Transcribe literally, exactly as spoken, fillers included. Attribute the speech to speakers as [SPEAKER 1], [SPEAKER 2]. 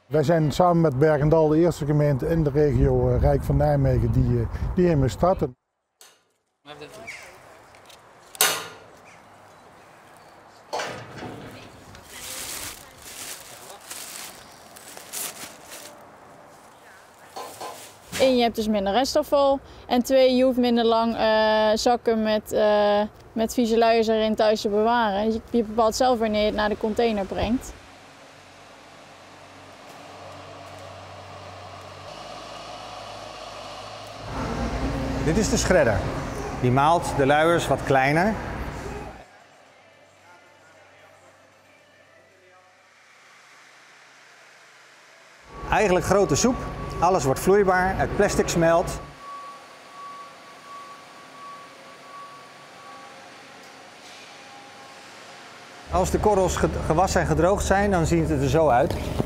[SPEAKER 1] Wij zijn samen met Bergendal de eerste gemeente in de regio uh, Rijk van Nijmegen die, uh, die hiermee starten.
[SPEAKER 2] Eén, je hebt dus minder restafval. En twee, je hoeft minder lang uh, zakken met, uh, met vieze luiers erin thuis te bewaren. Dus je, je bepaalt zelf wanneer je het naar de container brengt.
[SPEAKER 3] Dit is de shredder. Die maalt de luiers wat kleiner. Eigenlijk grote soep. Alles wordt vloeibaar, het plastic smelt. Als de korrels gewassen en gedroogd zijn, dan ziet het er zo uit.